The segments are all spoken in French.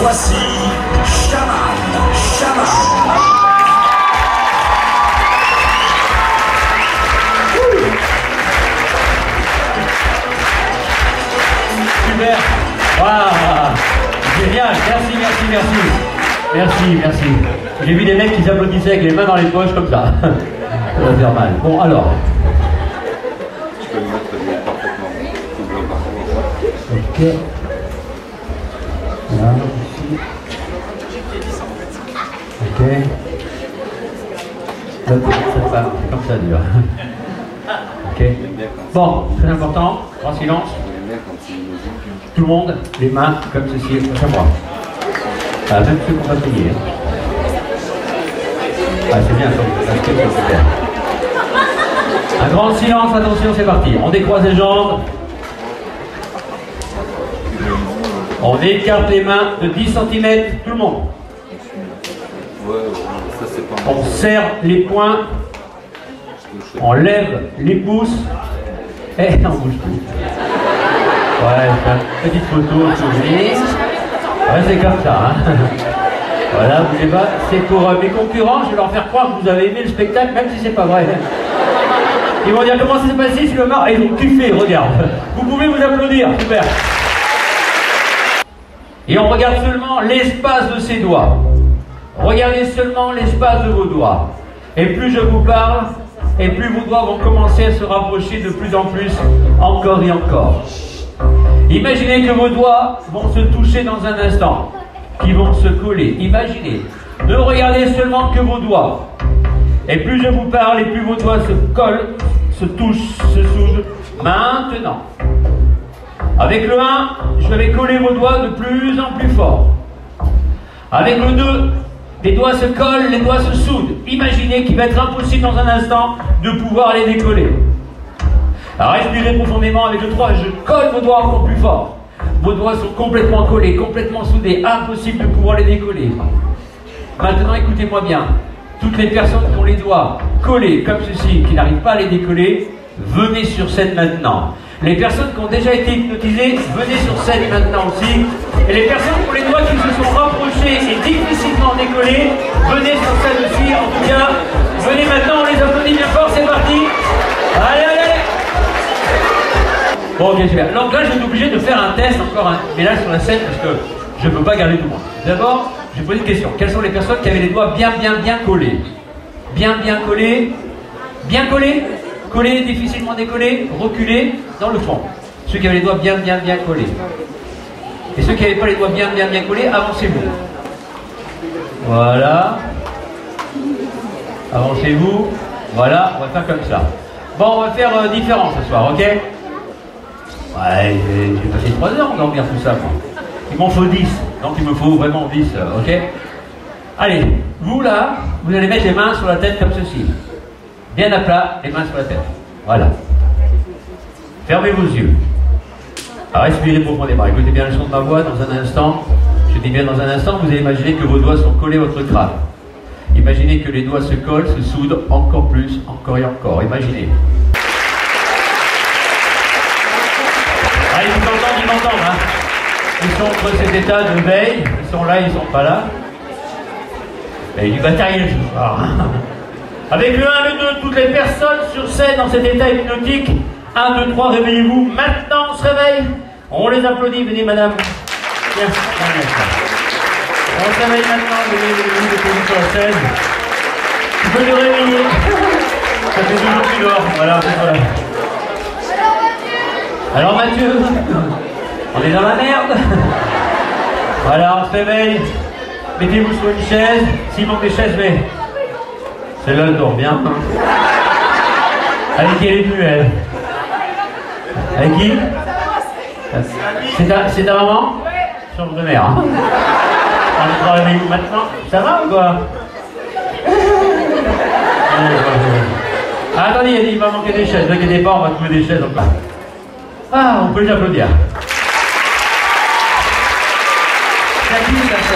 Voici Shaman. Super. Waouh. Génial. Merci. J'ai vu des mecs qui s'applaudissaient avec les mains dans les poches comme ça. Ça va faire mal. Bon, alors. Tu peux le mettre parfaitement. Ok. Là, ici. Ok. Là, comme ça dur. Ok. Bon, très important. Grand silence. Tout le monde, les mains comme ceci, à moi. Ah, même ceux qu'on va payer. Ah, c'est bien, ça, c'est super. Un grand silence, attention, c'est parti. On décroise les jambes. On écarte les mains de 10 cm, tout le monde. On serre les poings. On lève les pouces. Et on bouge plus. Ouais, petite photo, souvenir. Ouais, c'est comme ça. Hein. Voilà, bougez pas. C'est pour mes concurrents, je vais leur faire croire que vous avez aimé le spectacle, même si c'est pas vrai. Ils vont dire comment ça s'est passé, si le marre. Ils vont kiffer, regarde. Vous pouvez vous applaudir, super. Et on regarde seulement l'espace de ses doigts. Regardez seulement l'espace de vos doigts. Et plus je vous parle, et plus vos doigts vont commencer à se rapprocher de plus en plus, encore et encore. Imaginez que vos doigts vont se toucher dans un instant, qui vont se coller. Imaginez. Ne regardez seulement que vos doigts. Et plus je vous parle, et plus vos doigts se collent, se touchent, se soudent. Maintenant. Avec le 1, je vais coller vos doigts de plus en plus fort. Avec le 2, les doigts se collent, les doigts se soudent. Imaginez qu'il va être impossible dans un instant de pouvoir les décoller. Alors respirez profondément avec le 3, je colle vos doigts encore plus fort. Vos doigts sont complètement collés, complètement soudés, impossible de pouvoir les décoller. Maintenant écoutez-moi bien, toutes les personnes qui ont les doigts collés comme ceci, qui n'arrivent pas à les décoller, venez sur scène maintenant. Les personnes qui ont déjà été hypnotisées, venez sur scène maintenant aussi. Et les personnes qui ont les doigts qui se sont rapprochés et difficilement décollés, venez sur scène aussi. En tout cas, venez maintenant, on les applaudit bien fort, c'est parti. Allez. Bon, ok, super. Donc là, je vais être obligé de faire un test encore, mais là sur la scène, parce que je ne peux pas garder tout le monde. D'abord, je vais poser une question. Quelles sont les personnes qui avaient les doigts bien collés? Bien collés? Bien collés? Collés, difficilement décollés, reculés dans le fond. Ceux qui avaient les doigts bien collés. Et ceux qui n'avaient pas les doigts bien collés, avancez-vous. Voilà. Avancez-vous. Voilà, on va faire comme ça. Bon, on va faire différent ce soir, ok? Ouais, j'ai passé 3 heures à dormir tout ça, moi. Il m'en faut 10, donc il me faut vraiment 10, ok? Allez, vous là, vous allez mettre les mains sur la tête comme ceci. Bien à plat, les mains sur la tête. Voilà. Fermez vos yeux. Alors, respirez profondément. Écoutez bien le son de ma voix dans un instant. Je dis bien dans un instant, vous allez imaginer que vos doigts sont collés à votre crâne. Imaginez que les doigts se collent, se soudent encore plus, encore et encore. Imaginez. Ah, ils m'entendent, hein. Ils sont entre cet état de veille. Ils sont là, ils sont pas là. Et du matériel ce soir. Avec le 1, le 2, toutes les personnes sur scène dans cet état hypnotique. 1, 2, 3, réveillez-vous. Maintenant, on se réveille. On les applaudit. Venez, madame. Bien. On se réveille maintenant. Venez, déposez sur la scène. Tu peux nous réveiller. Ça fait 2 jours que tu dors. Voilà, voilà. Alors, Mathieu, on est dans la merde. Voilà, on se réveille. Mettez-vous sur une chaise. S'il manque des chaises, mais... Celle-là, elle dort bien. Avec qui elle est venue, elle? Avec qui? C'est ta maman? Chambre de mère. Hein? On est avec vous maintenant. Ça va ou quoi? Ah, attendez, il va manquer des chaises. Ne vous inquiétez pas, on va trouver des chaises encore. Ah, on peut les applaudir. C'est qui ça?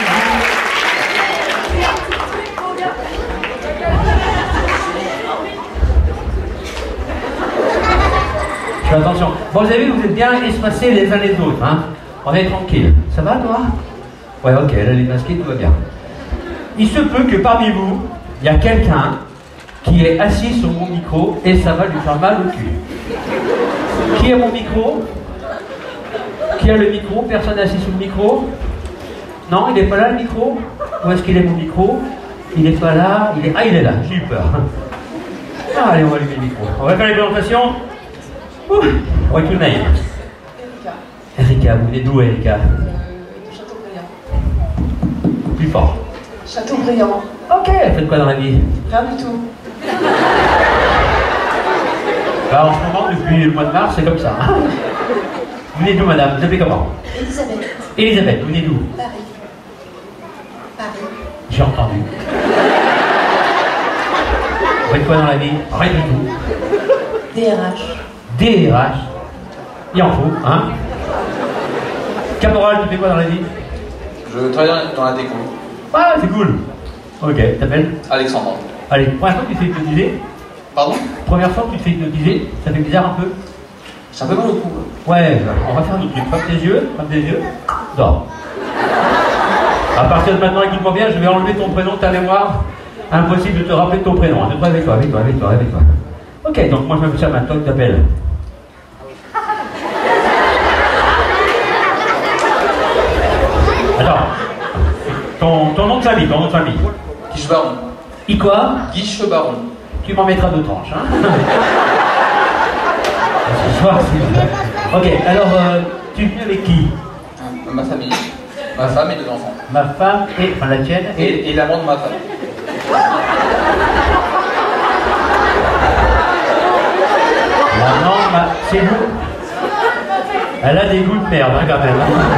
Attention. Bon, vous avez vu, vous êtes bien espacés les uns les autres. Hein? On est tranquille. Ça va, toi? Ouais, ok, elle est masquée, tout va bien. Il se peut que parmi vous, il y a quelqu'un qui est assis sur mon micro et ça va lui faire mal au cul. Qui a mon micro? Qui a le micro? Personne assis sur le micro? Non, il n'est pas là le micro? Où est-ce qu'il est mon micro? Il n'est pas là, il est... Ah, il est là, j'ai eu peur. Ah, allez, on va allumer le micro. On va faire les présentations. What's your name? Erika, vous venez d'où, Erika? Châteaubriand. Plus fort. Châteaubriand. Ok, faites quoi dans la vie? Rien du tout. Bah, en ce moment, depuis le mois de mars, c'est comme ça. Hein. Vous venez d'où, madame? Vous appelez comment? Elisabeth. Elisabeth, vous venez d'où? Paris. Paris. J'ai entendu. Vous faites quoi dans la vie? Rien du tout. DRH. DRH. Il en faut, hein? Caporal, tu fais quoi dans la vie? Je travaille dans la déco. Ah, c'est cool. Ok, t'appelles? Alexandre. Allez, première fois que tu te fais hypnotiser? Pardon? Première fois que tu te fais hypnotiser, ça fait bizarre un peu? C'est un peu mal au cou. Ouais, on va faire notre truc. Ferme tes yeux, dors. À partir de maintenant, écoute-moi bien, je vais enlever ton prénom de ta mémoire. Impossible de te rappeler de ton prénom. Hein. Avec toi. Ok, donc moi je m'appelle ça maintenant, tu t'appelles. Attends. Ton nom de famille, Guiche Baron. I quoi? Guiche Baron. Tu m'en mettras deux tranches, hein? Ce soir, c'est... Ok, alors, tu es venu avec qui? Ma famille. Ma femme et deux enfants. Ma femme et... Enfin, la tienne Et l'amant de ma femme. Non, c'est vous. Elle a des goûts de merde, hein, quand même.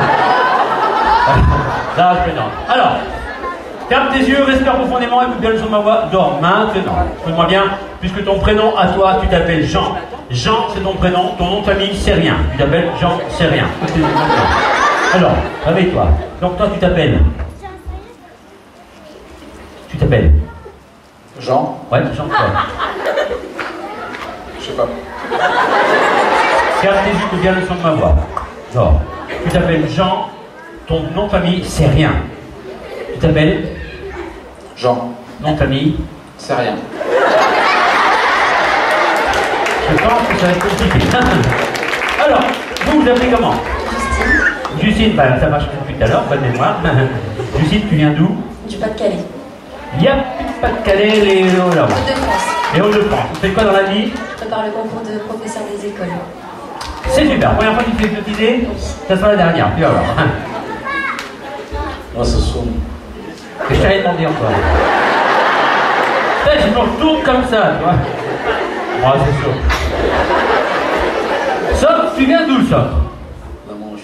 Là, je plaisante. Alors, ferme tes yeux, respire profondément, écoute bien le son de ma voix. Dors maintenant. Écoute-moi bien, puisque ton prénom à toi, tu t'appelles Jean. Jean, c'est ton prénom, ton nom de famille, c'est rien. Tu t'appelles Jean, c'est rien. Alors, réveille-toi. Donc toi, tu t'appelles. Jean? Ouais, Jean quoi? Je sais pas. Ferme tes yeux, écoute bien le son de ma voix. Dors. Tu t'appelles Jean, ton nom de famille, c'est rien. Tu t'appelles Jean. nom de famille? C'est rien. Je pense que ça va être compliqué. Alors, vous appelez comment? Justine, bah, ça marche depuis tout à l'heure, bonne mémoire. Justine, tu viens d'où? Du Pas-de-Calais. Il n'y a plus de Pas-de-Calais, les Hauts-de-France. Les Hauts-de-France. Tu fais quoi dans la vie? Je prépare le concours de professeur des écoles. C'est super. Première fois que tu te fais hypnotiser, ça sera la dernière. Tu vas voir. Moi, ça sonne. Et je t'avais demandé encore. Je me retourne comme ça, tu vois. Moi, c'est sûr. Soc, tu viens d'où, Soc? La Manche.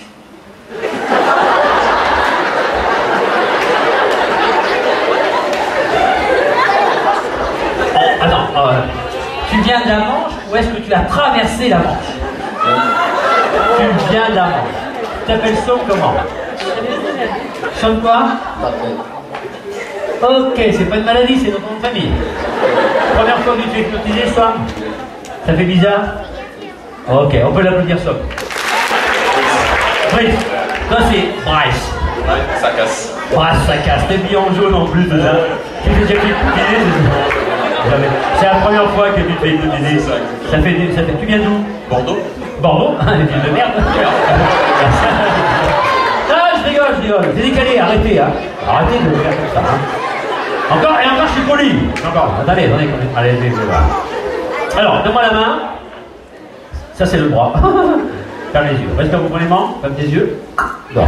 Oh, attends, tu viens de la Manche ou est-ce que tu as traversé la Manche? Tu viens de la Manche. Tu t'appelles Soc comment? Soc quoi? Parfait. Ok, c'est pas une maladie, c'est notre nom de famille. Première fois que tu te fais hypnotiser, Soc? Ça fait bizarre? Ok, on peut l'applaudir, Soc. Brice, toi c'est Bryce. Ouais, ça casse. Bryce, ça casse. T'es mis en jaune en plus de ça. Tu t'es déjà fait hypnotiser? C'est la première fois que tu te fais hypnotiser. Ça fait... Tu viens d'où? Bordeaux? Bordeaux? Une ville de merde. Ah, je rigole. C'est décalé, arrêtez, hein. Arrêtez de faire comme ça, hein. Encore, je suis poli. Encore, attendez. Allez, je vais voir. Alors, donne-moi la main. Ça, c'est le bras. Ferme les yeux. Respire profondément. Ferme tes yeux. Dors.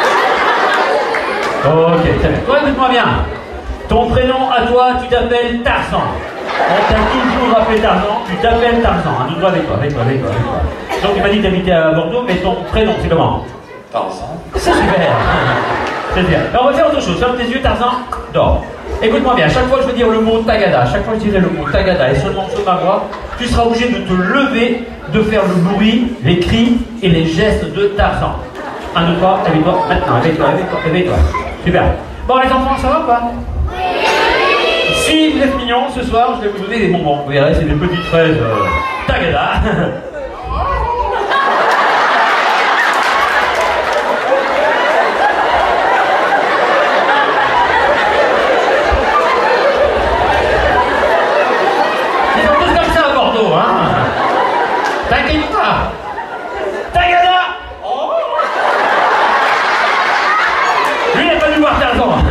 Ok, très bien. Toi, écoute-moi bien. Ton prénom à toi, tu t'appelles Tarzan. On t'a toujours appelé Tarzan. Tu t'appelles Tarzan. Un doigt avec toi. Donc, tu m'as dit que tu habitais à Bordeaux, mais ton prénom, c'est comment? Tarzan. C'est super. C'est bien. Alors, on va faire autre chose. Ferme tes yeux, Tarzan. Dors. Écoute-moi bien, à chaque fois que je vais dire le mot Tagada, chaque fois que je dirai le mot Tagada et seulement sur ma voix, tu seras obligé de te lever, de faire le bruit, les cris et les gestes de Tarzan. 1, 2, 3, réveille-toi, maintenant, réveille-toi. Super. Bon, les enfants, ça va ou pas? Si vous êtes mignons, ce soir, je vais vous donner des bonbons. Vous verrez, c'est des petites fraises Tagada.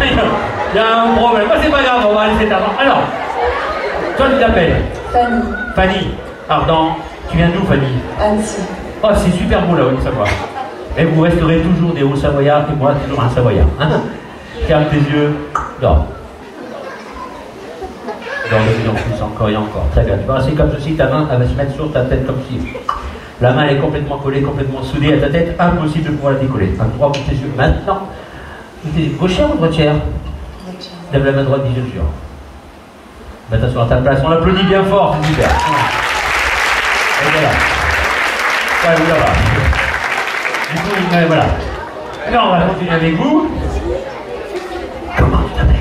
Il y a un problème. Bah, c'est pas grave, on va laisser ta main. Alors, toi tu t'appelles Fanny. Fanny. Ardent. Tu viens d'où, Fanny? Annecy. Oh, c'est super beau la Haute-Savoie. Et vous resterez toujours des Hauts-Savoyards et moi toujours un Savoyard. Hein, ferme tes yeux. Dors. Dors de plus en plus, encore et encore. Très bien. Tu vas rester comme ceci, ta main elle va se mettre sur ta tête comme ci. La main elle est complètement collée, complètement soudée à ta tête. Impossible de pouvoir la décoller. Un droit pour tes yeux. Maintenant, t'es gauchère ou droitière? Lève la main droite, dis je jure. Va t'asseoir à ta place. On l'applaudit bien fort, c'est super. Et voilà. Ouais, voilà. Du coup, voilà. Alors, on va continuer avec vous. Comment tu t'appelles?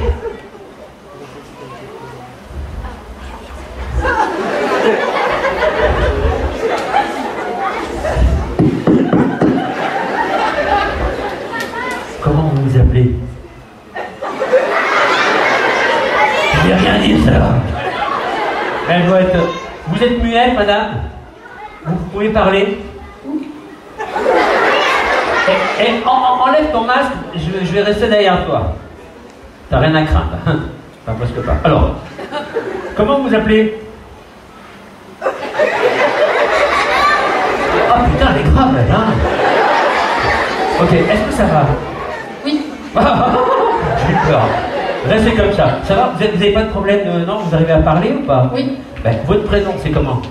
Comment vous vous appelez? Je n'ai rien dit, ça. Elle doit être... Vous êtes muette, madame? Vous pouvez parler? Et enlève ton masque, je vais rester derrière toi. T'as rien à craindre. Enfin, presque pas. Alors, comment vous vous appelez? Oh putain, elle est grave, elle, hein? Ok, est-ce que ça va? Oui. J'ai peur. Restez comme ça. Ça va? Vous n'avez pas de problème de... Non, vous arrivez à parler ou pas? Oui. Ben, votre prénom, c'est comment?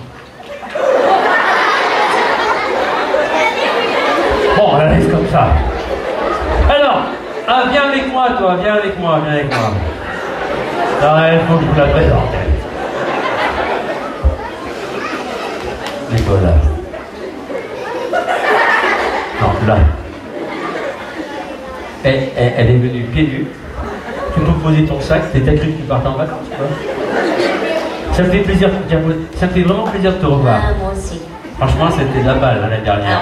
Bon, on la laisse comme ça. Alors, viens avec moi, toi, viens avec moi, viens avec moi. Il faut que je vous la présente. Nicolas. Non, là. Elle est venue pieds nus. Tu peux poser ton sac, t'as cru que tu partais en vacances, quoi. Ça me fait plaisir, ça me fait vraiment plaisir de te revoir. Ah, moi aussi. Franchement, c'était de la balle l'année dernière.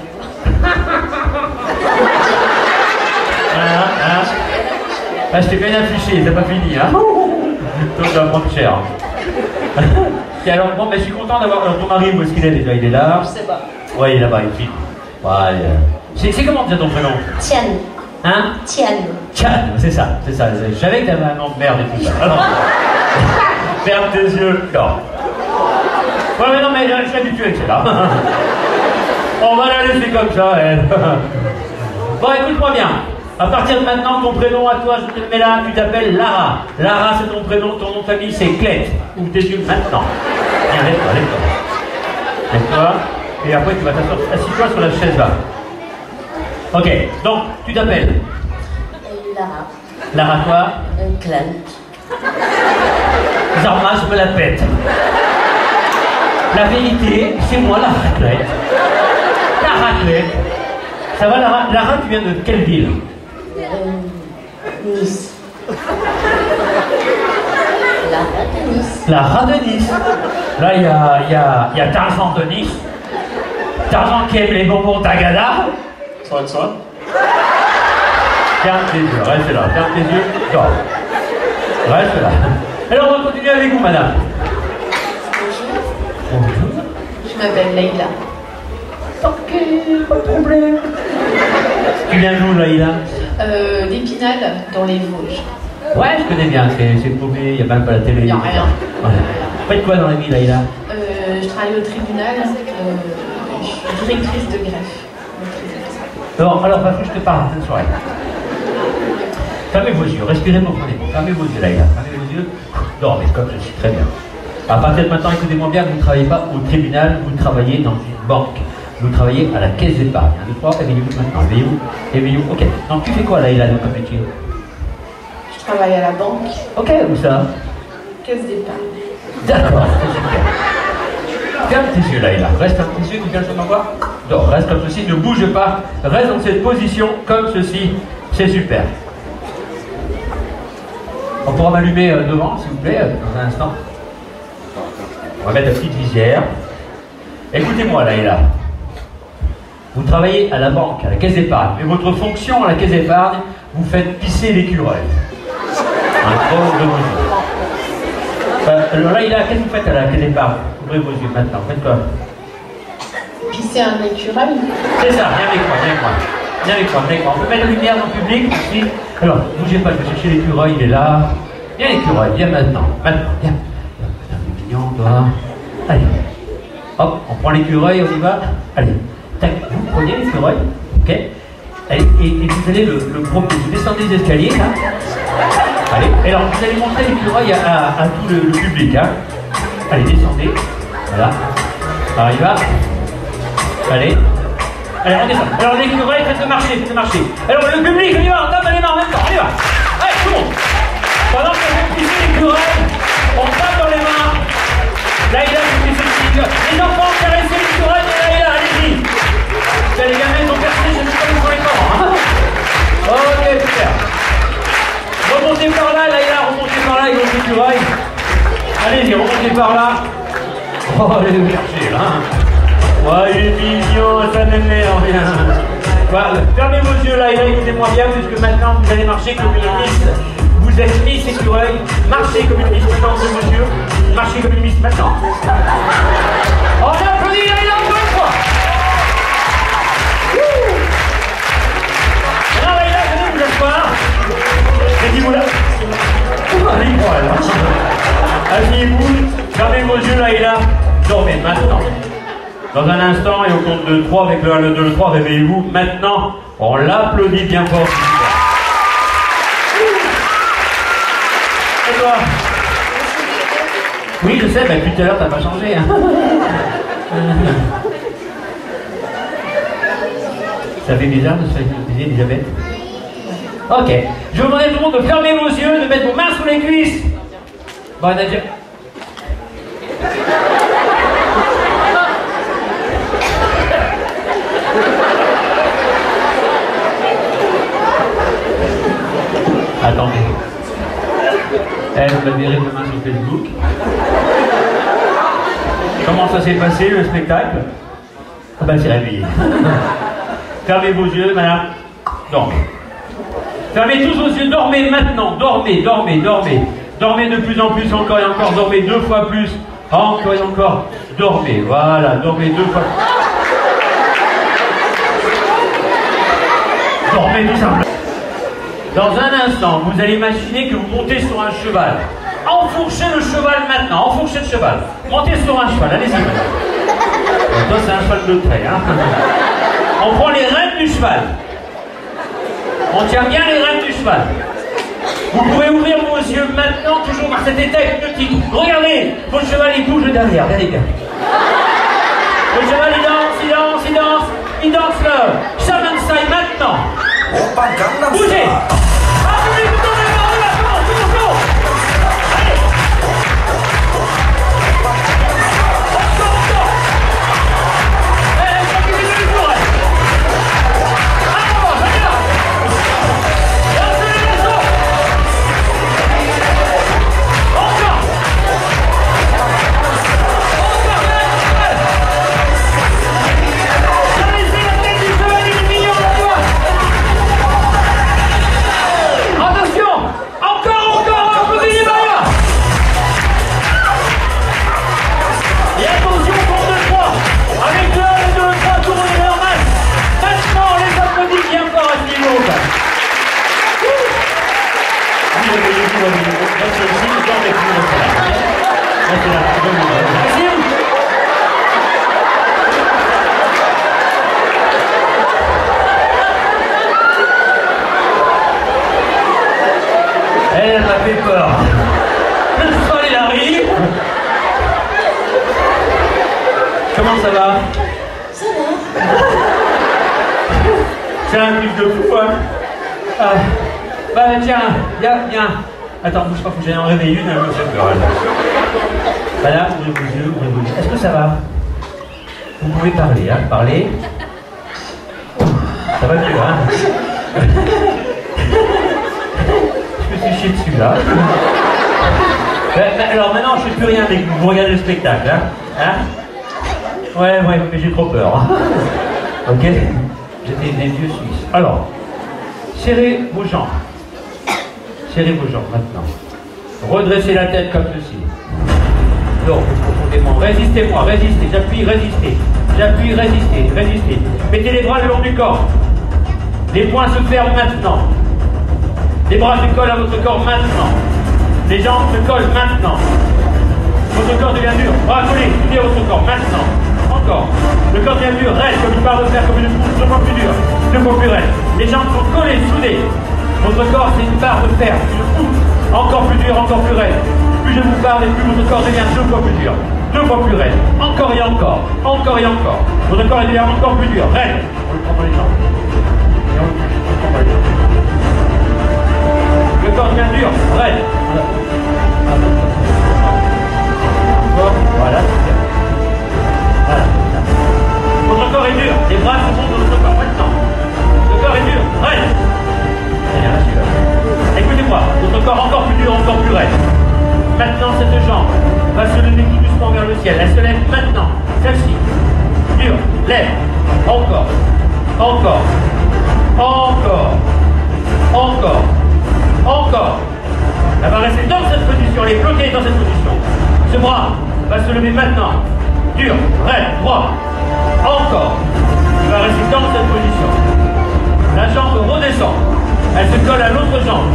Ah, je t'ai bien affiché, c'est pas fini, hein. Donc, tu vas prendre cher. Et alors, bon, ben, je suis content d'avoir ton mari, où est-ce qu'il est déjà? Il est là? Je sais pas. Ouais, il est là-bas, il filme. Ouais, c'est comment déjà ton prénom? Tiane. Hein? Tiane. Tiane, c'est ça, c'est ça. Je savais que t'avais un nom de merde et tout ça. Alors, ferme tes yeux. Non. Ouais, mais non, mais je suis habitué, c'est là. On va la laisser comme ça, elle. Bon, écoute-moi bien. À partir de maintenant, ton prénom à toi, je te le mets là, tu t'appelles Lara. Lara, c'est ton prénom, ton nom de famille, c'est Clette. Ouvre tes yeux maintenant. Viens, lève-toi, lève-toi. Lève-toi. Et après, tu vas t'asseoir. Assis-toi sur la chaise là. Ok, donc, tu t'appelles Lara. Lara, toi? Clem. Zarma, je me la pète. La vérité, c'est moi la raclette. La raclette. Ça va, Lara? Lara, tu viens de quelle ville? Nice. Lara de Nice. Lara de Nice. Là, il y a Tarzan de Nice. Tarzan qui aime les bonbons Tagada. Soin. Ferme tes yeux, reste là. Ferme tes yeux, dors. Reste là. Alors, on va continuer avec vous, madame. Bonjour. Bonjour. Je m'appelle Leïla. Ok, pas de problème. Tu viens d'où, Laïla? D'Épinal, dans les Vosges. Ouais, je connais bien, c'est paumé, il n'y a même pas la télé. Il n'y a rien. Voilà. Faites quoi dans la vie, Laïla? Je travaille au tribunal. Je suis directrice de greffe. Bon, alors, parce que je te parle cette soirée. Fermez vos yeux, respirez profondément. Fermez vos yeux, Laïla. Fermez vos yeux. Dormez, comme je suis très bien. À partir de maintenant, écoutez-moi bien, vous ne travaillez pas au tribunal, vous travaillez dans une banque. Vous travaillez à la caisse d'épargne. 1, 2, 3, éveillez-vous maintenant. Éveillez-vous. Ok. Donc, tu fais quoi, Laïla, comme métier? Je travaille à la banque. Ok, où ça? Caisse d'épargne. D'accord, c'est super. Ferme tes yeux, Laïla. Reste ferme tes yeux, tu viens de me voir? Donc, reste comme ceci, ne bouge pas. Reste dans cette position, comme ceci. C'est super. On pourra m'allumer devant, s'il vous plaît, dans un instant. On va mettre la petite visière. Écoutez-moi, Laïla. Vous travaillez à la banque, à la caisse d'épargne. Mais votre fonction à la caisse d'épargne, vous faites pisser l'écureuil. Un gros de vos yeux. Alors Laïla, qu'est-ce que vous faites à la caisse d'épargne? Ouvrez vos yeux maintenant. Faites quoi? Pisser un écureuil. C'est ça, viens avec moi, viens avec moi. Viens avec moi, viens avec moi. On peut mettre la lumière dans le public ici. Alors, bougez pas, je vais chercher l'écureuil, il est là. Viens l'écureuil, viens maintenant. Maintenant, viens. T'es mignon, toi. Allez. Hop, on prend l'écureuil, on y va. Allez. Tac, vous prenez l'écureuil. Ok. Allez, et vous allez le promener. Vous descendez les escaliers, là. Allez. Et alors, vous allez montrer l'écureuil à tout le public, hein. Allez, descendez. Voilà. Alors, il va. Allez. Allez, on descend. Alors, l'écureuil, faites-le marcher, faites-le marcher. Alors, le public, on y va, on tape les mains en même temps. On y va. Allez, tout le monde. Pendant que vous poussez l'écureuil, on tape dans les mains. Laïla, vous poussez le signe. Les enfants, caressez l'écureuil de Laïla, allez-y. Les gamins, ils ont percé, je ne sais pas où sont les parents. Ok, super. Remontez par là, Laïla, remontez par là, ils vont l'écureuil. Allez-y, remontez par là. Oh, allez vous chercher, là. Ouais, il est mignon, ça m'énerve bien. Voilà. Fermez vos yeux là, et là, écoutez-moi bien, puisque maintenant vous allez marcher comme une miss. Vous êtes Miss Écureuil, marchez comme une miss. Maintenant, vos yeux, marchez comme une miss maintenant. On applaudit là, encore une fois. Non, là, venez vous asseoir. Mettez-vous là. Allez-moi là. Asseyez-vous, fermez vos yeux là et là. Dormez maintenant. Dans un instant, et au compte de 3, avec le 1, le 2, le 3, réveillez-vous. Maintenant, on l'applaudit bien fort. Et toi? Oui, je sais, mais depuis tout à l'heure, t'as pas changé. Hein. Ça fait bizarre de se faire utiliser, Elisabeth. Ok. Je vous demande à tout le monde de fermer vos yeux, de mettre vos mains sous les cuisses. Bon, Nadia. Attendez. Elle va virer demain sur Facebook. Comment ça s'est passé le spectacle? Ah ben c'est réveillé. Fermez vos yeux, madame. Dormez. Fermez tous vos yeux, dormez maintenant. Dormez, dormez, dormez. Dormez de plus en plus, encore et encore. Dormez 2 fois plus. Encore et encore. Dormez, voilà, dormez 2 fois plus. Dormez tout simplement. Dans un instant, vous allez imaginer que vous montez sur un cheval. Enfourchez le cheval maintenant, enfourchez le cheval. Montez sur un cheval, allez-y. Toi, c'est un cheval de trait, hein. On prend les rênes du cheval. On tient bien les rênes du cheval. Vous pouvez ouvrir vos yeux maintenant, toujours dans cet état hypnotique. Regardez, votre cheval il bouge derrière, regardez bien. Le cheval il danse, il danse, il danse, il danse le Shaman Style maintenant. Bougez. Elle m'a fait peur. Le cheval il arrive. Comment ça va? Ça va. C'est un truc de fou, hein. Ah. Bah tiens, viens. Attends, bouge pas, faut que j'aille en réveiller une, elle me fait peur. Voilà, ouvrez vos yeux, ouvrez vos yeux. Est-ce que ça va? Vous pouvez parler, hein, parler. Ça va mieux, hein. Je me suis chié dessus, là. Alors maintenant, je ne fais plus rien avec vous, vous regardez le spectacle, hein. Ouais, mais j'ai trop peur. Ok? J'étais des vieux Suisses. Alors, serrez vos jambes. Serrez vos jambes maintenant. Redressez la tête comme ceci. Donc, profondément. Résistez-moi, résistez. J'appuie, résistez. J'appuie, résistez, résistez. Mettez les bras le long du corps. Les poings se ferment maintenant. Les bras se collent à votre corps maintenant. Les jambes se collent maintenant. Votre corps devient dur. Bras collés, unis à votre corps maintenant. Encore. Le corps devient dur, raide, comme une barre de fer, comme une pousse, 2 fois plus dur, 2 fois plus raide. Les jambes sont collées, soudées. Votre corps, c'est une barre de fer, une pousse, encore plus dure, encore plus raide. Plus je vous parle, et plus votre corps devient 2 fois plus dur, 2 fois plus raide. Encore et encore, encore et encore. Votre corps devient encore plus dur, raide. On le prend dans les jambes. Et on le prend dans les jambes. Le corps devient dur, raide. Voilà. Voilà. Votre corps est dur, les bras se montent dans votre corps maintenant. Le corps est dur, raide. Écoutez-moi, votre corps encore plus dur, encore plus raide. Maintenant, cette jambe va se lever tout doucement vers le ciel. Elle se lève maintenant. Celle-ci. Dur. Lève. Encore. Encore. Encore. Encore. Encore. Elle va rester dans cette position. Elle est bloquée dans cette position. Ce bras va se lever maintenant. Dur. Raide. Droit. Encore. Il va rester dans cette position. La jambe redescend. Elle se colle à l'autre jambe.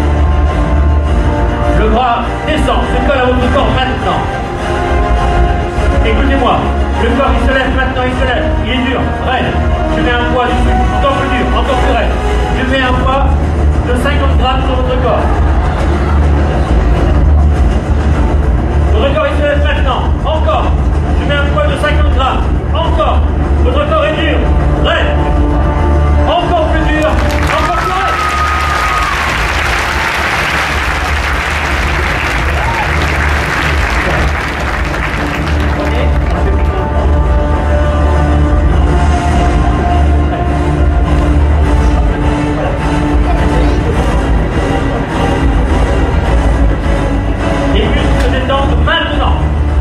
Le bras descend, se colle à votre corps maintenant. Écoutez-moi, le corps il se lève maintenant, il se lève. Il est dur, raide. Je mets un poids dessus, encore plus dur, encore plus raide. Je mets un poids de 50 grammes sur votre corps. Votre corps il se lève maintenant, encore. Je mets un poids de 50 grammes, encore. Votre corps est dur, raide. Encore plus dur, encore plus raide. Les muscles se détendent maintenant.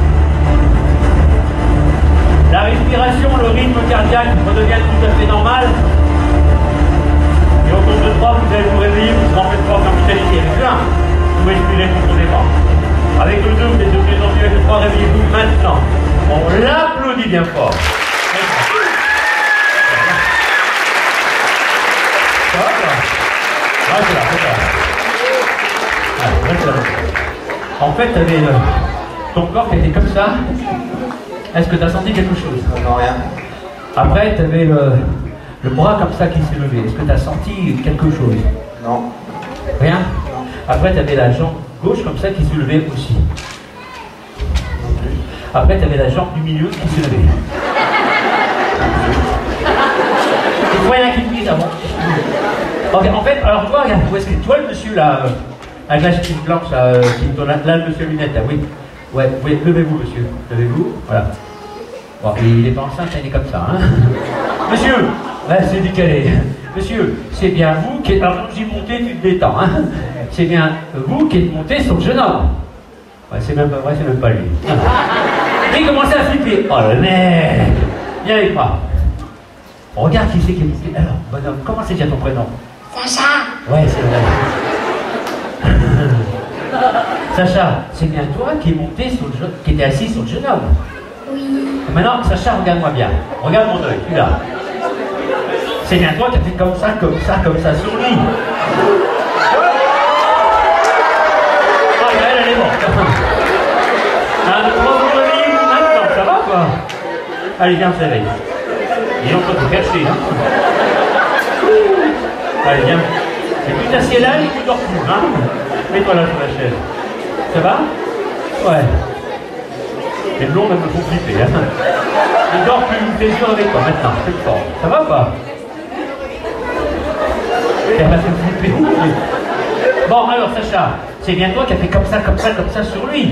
La respiration, le rythme cardiaque redevient tout à fait normal. Et au compte de 3, vous allez vous réveiller, vous serez en pleine forme en vitalité. Avec le 1, vous respirez profondément. Avec le 2, vous êtes de plus en plus. Avec le 3, réveillez-vous maintenant. On l'applaudit bien fort. Ça va, ça? Reste là, reste là. Allez, reste là. En fait, tu avais ton corps qui était comme ça. Est-ce que tu as senti quelque chose? Non, rien. Après, tu avais le bras comme ça qui s'est levé. Est-ce que tu as senti quelque chose? Non. Rien? Non. Après, tu avais la jambe gauche comme ça qui s'est levée aussi. Après, tu avais la jambe du milieu qui s'est levée. Il faut rien qui te dise avant. Ok, en fait, alors toi, regarde, où est-ce que tu vois le monsieur là, avec la chemise blanche là, là, le monsieur lunette là, oui. Ouais, oui, levez-vous monsieur, levez-vous, voilà. Bon, il n'est pas enceinte, il est comme ça, hein. Monsieur, là c'est décalé. Monsieur, c'est bien vous qui êtes, alors quand je dis monter, tu te détends, hein. C'est bien vous qui êtes monté sur le jeune homme. Ouais, c'est même pas vrai, c'est même pas lui. Il commençait à flipper. Oh le mec, viens avec moi. Regarde qui c'est qui est monté. Alors, bonhomme, comment c'est déjà ton prénom? Sacha. Ouais, c'est vrai. Sacha, c'est bien toi qui es monté sur le jeune, qui était assis sur le jeune homme. Oui. Et maintenant, Sacha, regarde-moi bien. Regarde mon œil, tu là. C'est bien toi qui as fait comme ça sur lui. Ah, elle est morte. Un, deux, trois, vous réveillez maintenant, ça va quoi? Allez, viens, on se réveille. Dis donc, toi, t'es perché, hein. Allez, viens. Et puis t'assieds là et tu dors plus, hein. Mets-toi là sur la chaise. Ça va? Ouais. Les blondes, elles me font flipper, hein. Je dors plus, tes yeux avec toi maintenant, c'est fort. Ça va ou pas? Elle m'a fait flipper. Bon, alors Sacha, c'est bien toi qui as fait comme ça sur lui.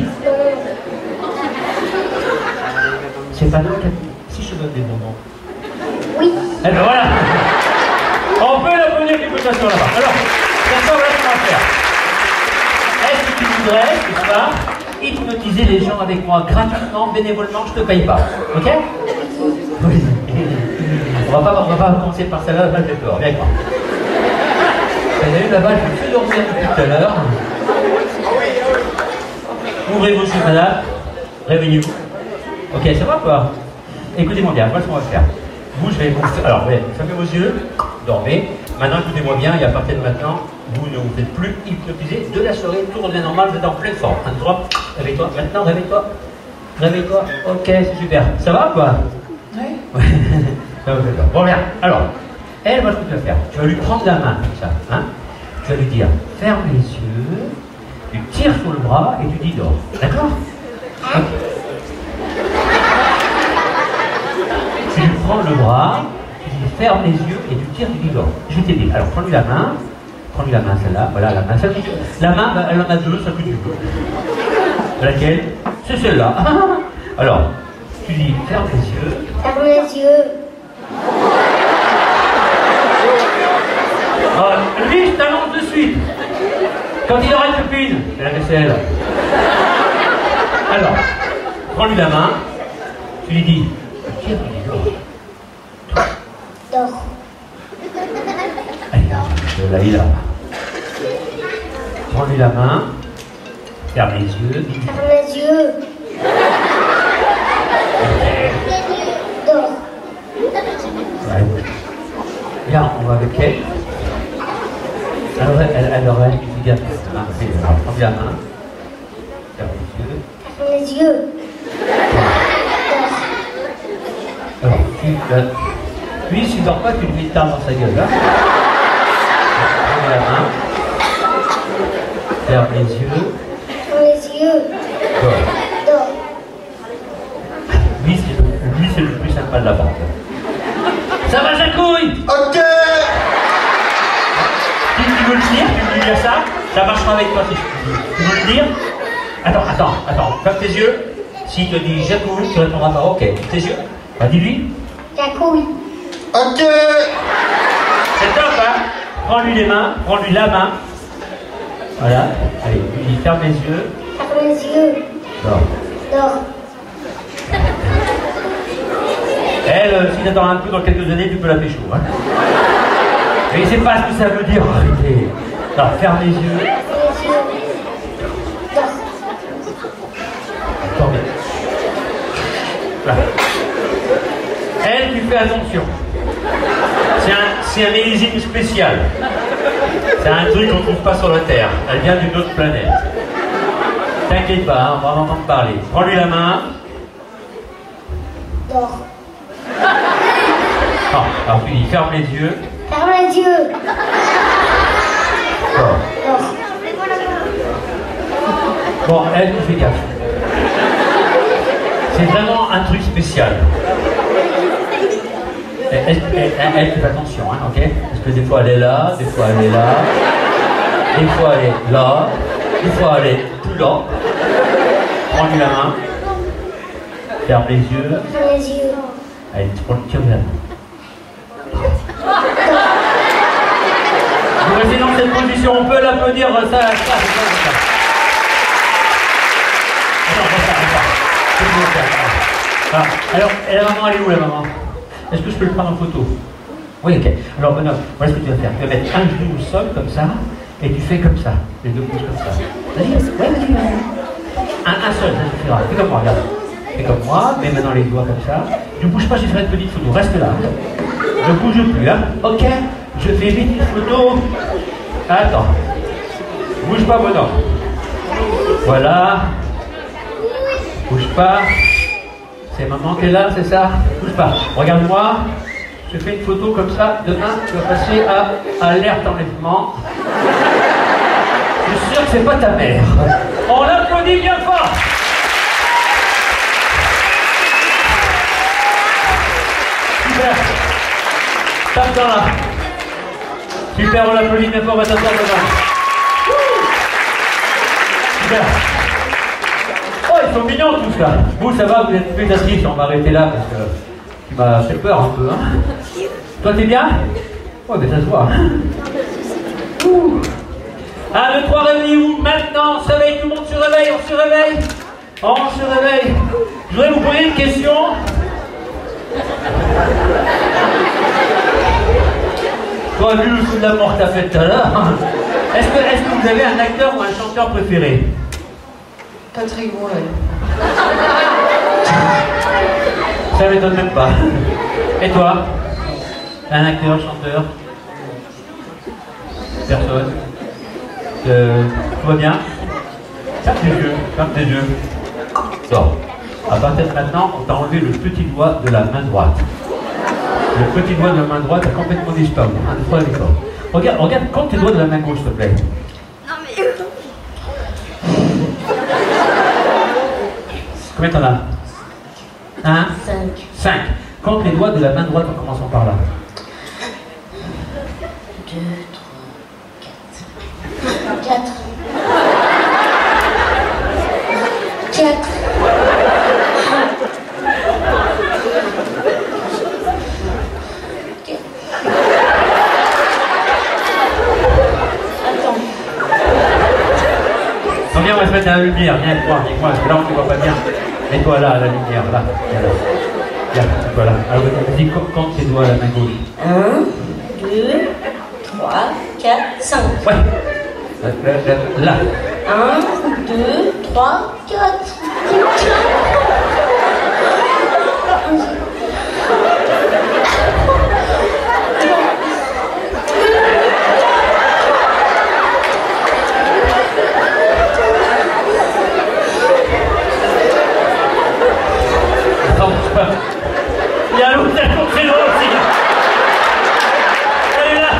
C'est pas toi qui a fait... Si je te donne des bonbons. Oui. Eh ben voilà. On peut la poser quelque chose là-bas. Alors, d'accord, voilà ce qu'on va faire. Est-ce que tu voudrais, c'est ça, hypnotiser les gens avec moi gratuitement, bénévolement, je te paye pas. Ok? Oui. On va pas commencer par celle-là, là, j'ai peur. Viens avec moi. Vous avez vu là-bas, je me fais dormir depuis tout à l'heure. Ouvrez vos yeux, madame. Réveillez-vous. Ok, ça va quoi? Écoutez-moi bien, voilà ce qu'on va faire. Vous, je vais vous... Alors, fermez vos yeux, dormez. Maintenant, écoutez-moi bien, et à partir de maintenant, vous ne vous êtes plus hypnotisé de la soirée, tout redevient normal, vous êtes en pleine forme. Un, trois, réveille-toi, maintenant, réveille-toi. Réveille-toi, ok, c'est super. Ça va quoi? Oui. Bon, bien, alors, elle, moi, ce que tu vas faire, tu vas lui prendre la main, comme ça, hein? Tu vas lui dire, ferme les yeux, tu tires sur le bras et tu dis dors. D'accord? Okay. Tu lui prends le bras, tu dis ferme les yeux et tu tires, tu dis dors. Je vais t'aider. Alors, prends-lui la main celle-là, voilà, la main, celle que tu... La main, elle en a deux, celle que tu veux. Laquelle? C'est celle-là. Alors, tu dis ferme les yeux. Ferme les yeux. Lui, je t'annonce de suite. Quand il aura une copine, c'est la vaisselle. Alors, prends-lui la main, tu lui dis, tiens, Dors. allez, là, il a. Prends-lui la main, ferme les yeux. Ferme les yeux. Dors. Ouais. Bien, on va avec elle. Alors, elle aurait une fille alors, prends-lui la main, ferme les yeux. Ferme les yeux. Alors, lui, s'il ne dort pas, tu lui mets une tarte dans sa gueule, hein. Prends la main. Ferme les yeux. Ferme les yeux. Dors. Dors. Lui, c'est le plus sympa de la bande. Ça va, Jacouille? Ok. Si tu veux le dire, tu veux lui dire ça? Ça marchera avec toi si tu veux le dire? Attends, ferme tes yeux. S'il te dit Jacouille, tu répondras pas. Ok, tes yeux. Bah, dis-lui. Jacouille. Ok. C'est top, hein? Prends-lui les mains, prends-lui la main. Voilà. Allez, lui, ferme les yeux. Ferme les yeux. Dors. Dors. Elle, si t'attends un peu dans quelques années, tu peux la pécho, hein? Mais c'est pas ce que ça veut dire, arrêtez. Alors, ferme les yeux. Ferme les yeux. Dors. Dors bien. Voilà. Elle, tu fais attention. C'est un millésime spécial. C'est un truc qu'on ne trouve pas sur la Terre. Elle vient d'une autre planète. T'inquiète pas, hein, on va vraiment te parler. Prends-lui la main. Dors. Ah, alors tu dis, ferme les yeux. Ferme les yeux. Dors. Dors. Bon, elle, tu fais gaffe. C'est vraiment un truc spécial. Elle fait attention, hein, ok? Parce que des fois elle est là, des fois elle est là, des fois elle est là, des fois elle est plus là. Prends-lui la main, ferme les yeux. Ferme les yeux. Allez, tu prends le tir de la main. Vous restez dans cette position, on peut l'applaudir, ça. Attends, Ah, alors, et la maman, elle est où la maman? Est-ce que je peux le prendre en photo? Oui, ok. Alors, Benoît, voilà ce que tu vas faire. Tu vas mettre un genou au sol, comme ça, et tu fais comme ça. Les deux pouces comme ça. Vas-y, ouais, vas-y. Un seul, ça suffira. Fais comme moi, regarde. Fais comme moi, mets maintenant les doigts comme ça. Ne bouge pas, je ferai une petite photo. Reste là. Ne bouge plus, hein. Ok, je fais vite une photo. Attends. Bouge pas, Benoît. Voilà. Bouge pas. C'est maman qui est là, c'est ça? Bouge pas. Regarde-moi. Je fais une photo comme ça. Demain, tu vas passer à alerte enlèvement. Je suis sûr que c'est pas ta mère. On l'applaudit bien fort. Super. Tape dans là. Super, on l'applaudit bien fort. On va t'asseoir devant. Super. Oh, ils sont mignons tous là. Vous, ça va, vous êtes plus assis, on va arrêter là parce que tu m'as fait peur un peu. Hein. Toi, t'es bien? Ouais, mais ça se voit. 1, 2, 3, réveillez-vous maintenant. On se réveille, tout le monde se réveille, on se réveille. On se réveille. Je voudrais vous poser une question. Tu as vu le coup de la mort que t'as fait tout à l'heure? Est-ce que vous avez un acteur ou un chanteur préféré? Patrick Bruel. Ça m'étonne même pas. Et toi? Un acteur, chanteur? Personne. Tout va bien? Ferme tes yeux, ferme tes yeux. Sors. À partir de maintenant, on t'a enlevé le petit doigt de la main droite. Le petit doigt de la main droite a complètement disparu. Regarde, compte tes doigts de la main gauche, s'il te plaît. Non mais... Combien t'en as? 1, 5. 5. Compte les doigts de la main droite en commençant par là. 2, 3, 4. 4. Attends. Donc viens, on va se mettre à la lumière. Viens avec moi, parce que là on ne voit pas bien. Mets-toi là, à la lumière, là. Viens là. Viens, mets-toi là. Alors vas-y, compte tes doigts à la main gauche. 1, 2, 3, 4, 5. Ouais. Là. 1, 2, 3, 4. Il y a l'autre, elle compte ses doigts aussi. Elle est là.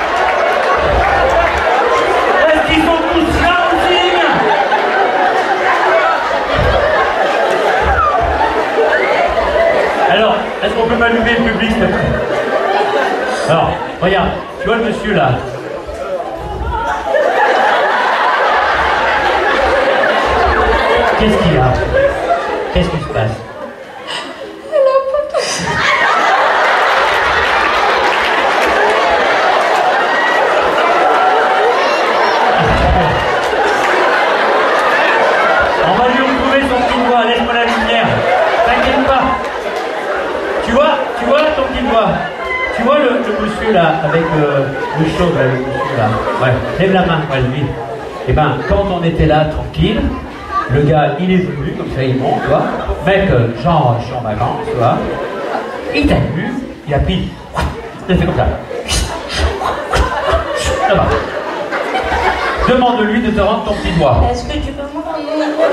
Est-ce qu'ils sont tous là aussi, les gars? Alors, est-ce qu'on peut m'allumer le public, s'il te plaît? Alors, regarde, tu vois le monsieur là? Qu'est-ce qu'il y a? Qu'est-ce qui se passe? On va lui retrouver son petit doigt, laisse-moi la lumière. T'inquiète pas. Tu vois ton petit doigt. Tu vois le monsieur là, avec le chauve là, le monsieur là. Ouais, lève la main, ouais, lui. Eh ben, quand on était là, tranquille, le gars, il est venu, comme ça il monte, tu vois. Mec, genre, je suis en vacances, tu vois. Il t'a vu, il a pris. Il a fait comme ça. Ça va. Demande-lui de te rendre ton petit doigt. Est-ce que tu peux me rendre mon doigt?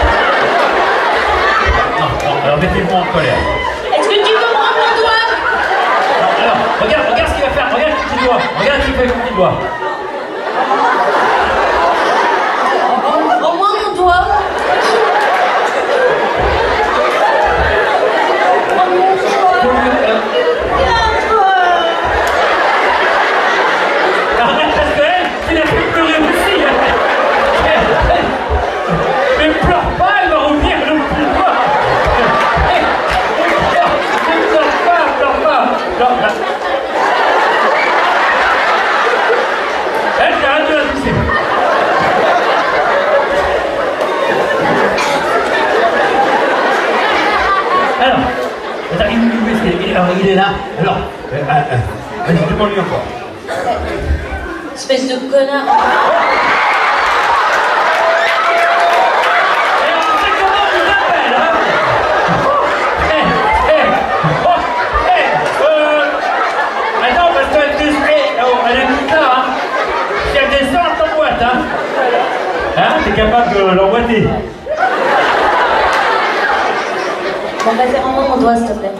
Non, alors mettez-moi en colère. Est-ce que tu peux me rendre mon doigt? Non, alors, regarde ce qu'il va faire, regarde son petit doigt. Regarde ce qu'il fait avec son petit doigt. Rends-moi mon doigt. Arrête parce qu'elle, il a fait pleurer aussi. Mais pleure pas, elle va revenir le petit doigt. Pleure pas. Elle, t'arrêtes de la pousser. Alors, attends, il est là. Alors, vas-y, demande-lui encore. Espèce de connard. Et on sait comment on nous appelle, hein? Attends, parce qu'elle elle est là, hein? Si elle descend, elle t'emboîte, hein? Hein? T'es capable de l'emboîter? Bon, vas-y, rends-moi mon doigt, s'il te plaît.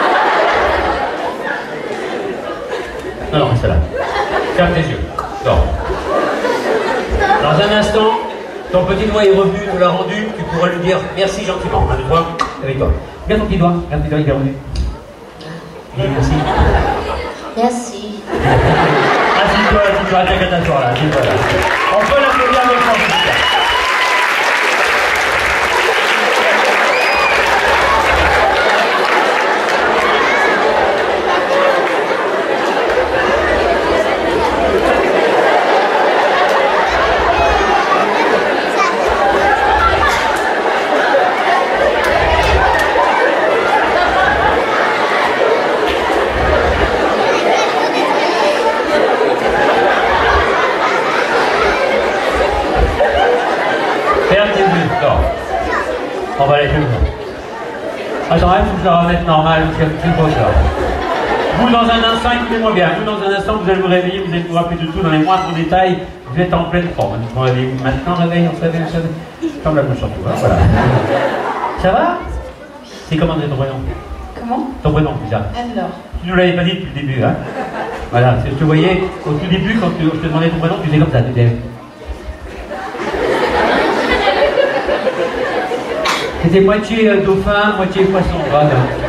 Non, reste là. Ferme tes yeux. Dors. Dans un instant, ton petit doigt est revenu, tu l'as rendu, tu pourras lui dire merci gentiment. Un, deux, trois, avec toi. Regarde ton petit doigt, il est revenu. Dis merci. Merci. Assis-toi, attaque à t'asseoir là, assis-toi là. On peut l'applaudir avec France. On va aller plus loin. Attends, il faut que je la remette normale, parce qu'il y a plus beau ça. Vous, dans un instant, écoutez-moi bien, vous, dans un instant, vous allez vous réveiller, vous allez vous rappeler de tout dans les moindres détails. Vous êtes en pleine forme. Vous réveillez-vous maintenant, réveille, on se réveille, on se réveille. Ferme la bouche surtout, hein, voilà. Ça va? C'est comment ton prénom? Comment? Ton prénom, déjà. Alors. Tu nous l'avais pas dit depuis le début, hein? Voilà, je te voyais au tout début, quand je te demandais ton prénom, tu faisais comme ça, tu disais. C'était moitié dauphin, moitié poisson, voilà.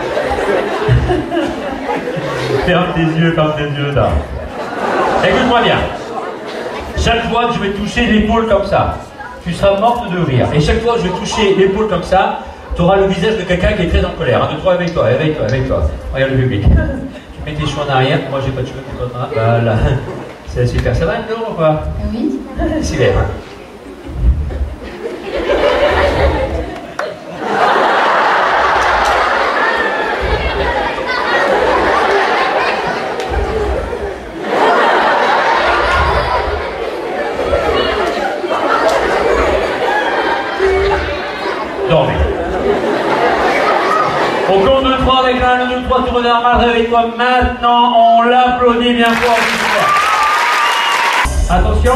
Ferme tes yeux, là. Écoute-moi bien. Chaque fois que je vais toucher l'épaule comme ça, tu seras morte de rire. Et chaque fois que je vais toucher l'épaule comme ça, tu auras le visage de quelqu'un qui est très en colère. 1, 2, 3, avec toi. Regarde le public. Tu mets tes cheveux en arrière, moi j'ai pas de cheveux, t'es pas en arrière. Voilà. C'est super. Ça va, Anne-Laure, ou pas? Oui. Super. Dormez. Au compte de 3 avec 1, 2, 3, tour normal, réveille-toi maintenant, on l'applaudit bien fort. Attention.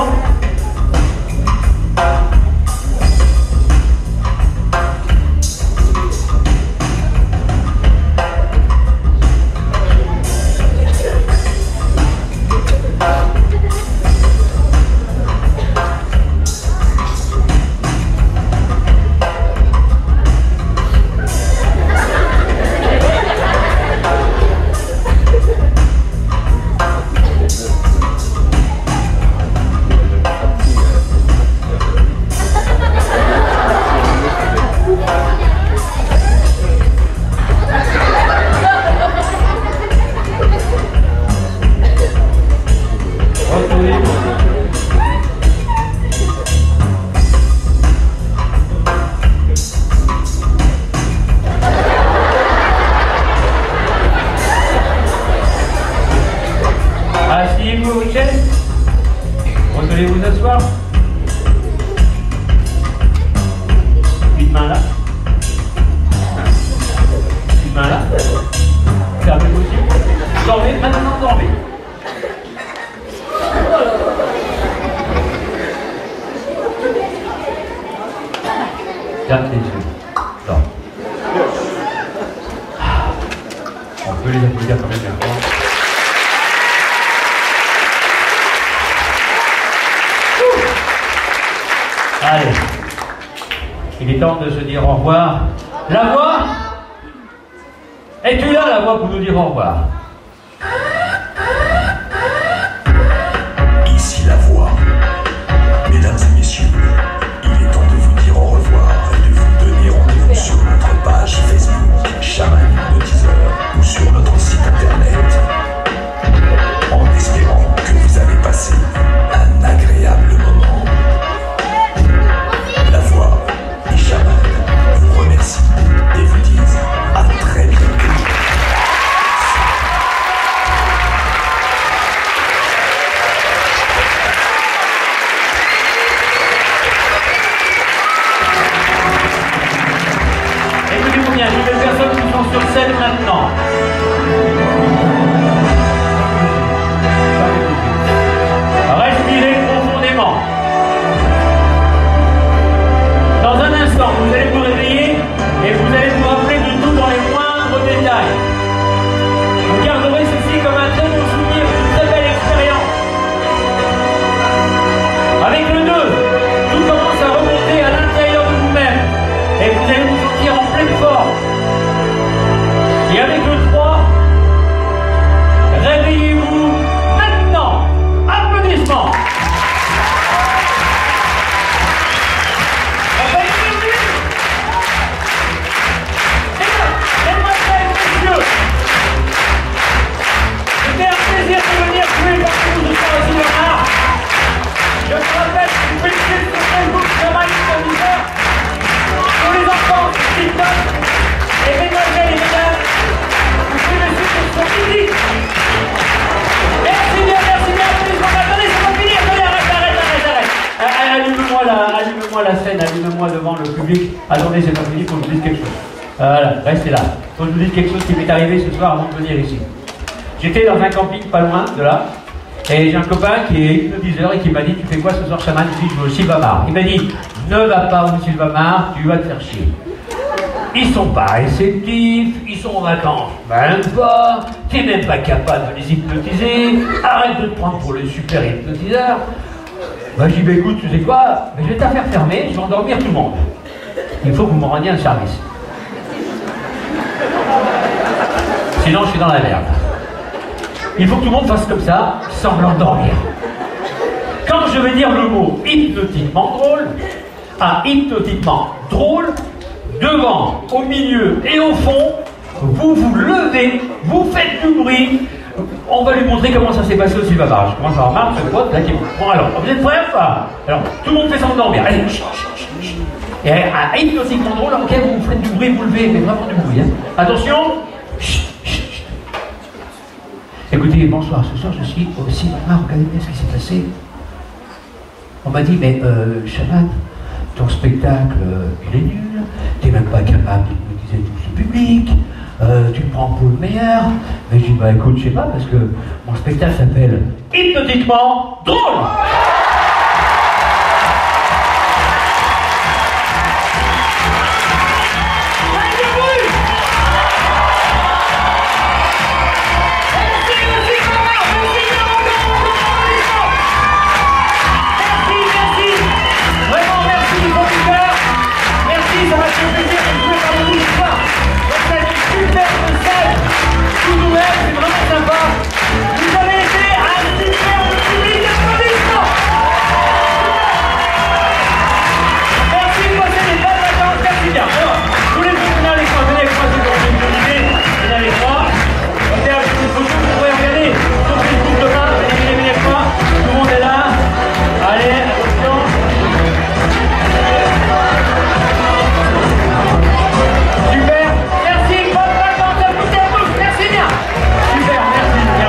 Asseyez-vous, ok? Vous allez vous asseoir. Une main là. Une main là. Fermez vos yeux. Dormez, maintenant dormez. Ferme tes yeux. Dors. On peut les applaudir quand même bien fort. Allez, il est temps de se dire au revoir. La voix? Es-tu là, la voix, pour nous dire au revoir? Ici la voix. Mesdames et messieurs, il est temps de vous dire au revoir et de vous donner rendez-vous sur notre page Facebook Shaman Hypnotiseur ou sur notre site internet. En espérant que vous avez passé un agréable moment. La voix et Shaman vous remercie et vous disent à très bientôt. Écoutez-vous bien, toutes les personnes qui sont sur scène maintenant. Respirez profondément. Dans un instant, vous allez vous réveiller et vous allez vous rappeler de tout dans les moindres détails. Vous garderez ceci comme un très bon souvenir, une très belle expérience. Avec le 2, tout commence à remonter à l'intérieur de vous-même et vous allez vous sentir en pleine forme. Et avec le 3, réveillez-vous maintenant. Applaudissements. Mesdemoiselles, messieurs, c'était un plaisir de venir jouer parmi vous ce soir au cinéma. Je vous rappelle que vous pouvez suivre sur Facebook Shaman Hypnotiseur. Pour les enfants, sur TikTok. Et mesdemoiselles et mesdames, vous pouvez me suivre sur Physique. Merci bien, applaudissements. Attendez, ça va finir. Arrête. Allume-moi la scène, allume-moi devant le public. Attendez, c'est pas fini, il faut que je vous dise quelque chose. Voilà, restez là. Il faut que je vous dise quelque chose qui m'est arrivé ce soir avant de venir ici. J'étais dans un camping pas loin de là, et j'ai un copain qui est hypnotiseur et qui m'a dit, tu fais quoi ce soir, chaman? Je lui ai dit, je vais au Sylvamar. Il m'a dit, ne va pas au Sylvamar, tu vas te faire chier. Ils sont pas réceptifs, ils sont en vacances, même pas, t'es même pas capable de les hypnotiser, arrête de te prendre pour le super hypnotiseur. Bah, j'ai dit, bah, écoute, tu sais quoi, je vais t'affaire fermer, je vais endormir tout le monde. Il faut que vous me rendiez un service. Sinon, je suis dans la merde. Il faut que tout le monde fasse comme ça, sans l'endormir. Quand je vais dire le mot hypnotiquement drôle, à hypnotiquement drôle, devant, au milieu et au fond, vous vous levez, vous faites du bruit. On va lui montrer comment ça s'est passé au Sylvamar. Je commence à avoir marre, ce pote là qui me prend. Alors, vous êtes prêts ou pas? Alors, tout le monde fait s'endormir. Allez, et à hypnotiquement drôle, ok, vous faites du bruit, vous levez, mais vraiment du bruit. Hein. Attention. Écoutez, bonsoir, ce soir je suis au Sylvamar, regardez bien ce qui s'est passé. On m'a dit, mais chaman, ton spectacle, il est nul, t'es même pas capable d'hypnotiser tout ce public, tu me prends pour le meilleur. Mais je dis, bah écoute, je sais pas, parce que mon spectacle s'appelle Hypnotiquement drôle.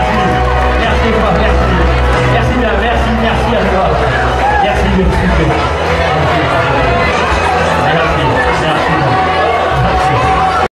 Merci à toi. Merci.